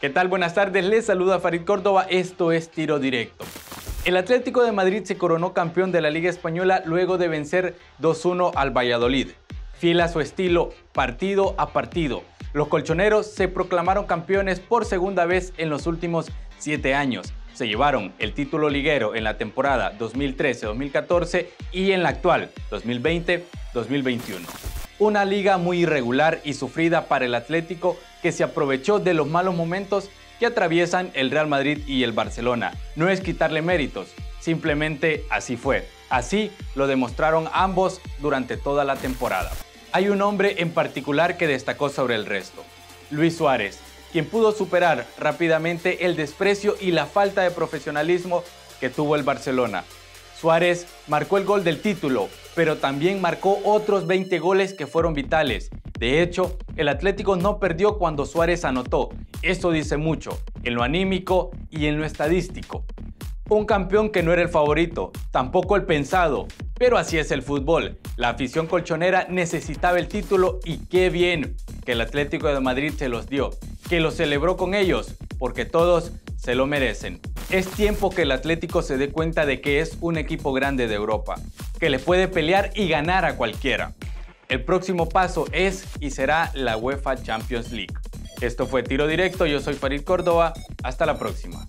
¿Qué tal? Buenas tardes, les saluda Farid Córdoba, esto es Tiro Directo. El Atlético de Madrid se coronó campeón de la Liga Española luego de vencer 2-1 al Valladolid. Fiel a su estilo, partido a partido, los colchoneros se proclamaron campeones por segunda vez en los últimos 7 años. Se llevaron el título liguero en la temporada 2013-2014 y en la actual 2020-2021. Una liga muy irregular y sufrida para el Atlético, que se aprovechó de los malos momentos que atraviesan el Real Madrid y el Barcelona. No es quitarle méritos, simplemente así fue. Así lo demostraron ambos durante toda la temporada. Hay un hombre en particular que destacó sobre el resto: Luis Suárez, quien pudo superar rápidamente el desprecio y la falta de profesionalismo que tuvo el Barcelona. Suárez marcó el gol del título, pero también marcó otros 20 goles que fueron vitales. De hecho, el Atlético no perdió cuando Suárez anotó. Eso dice mucho, en lo anímico y en lo estadístico. Un campeón que no era el favorito, tampoco el pensado, pero así es el fútbol. La afición colchonera necesitaba el título y qué bien que el Atlético de Madrid se los dio, que lo celebró con ellos, porque todos se lo merecen. Es tiempo que el Atlético se dé cuenta de que es un equipo grande de Europa, que le puede pelear y ganar a cualquiera. El próximo paso es y será la UEFA Champions League. Esto fue Tiro Directo, yo soy Farid Córdoba, hasta la próxima.